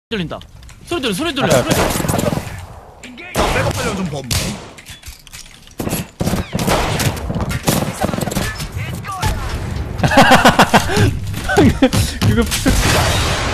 들린다. 소리 들려, 소리 들려, 소리 들려. 백업 하려면 좀 범. 그거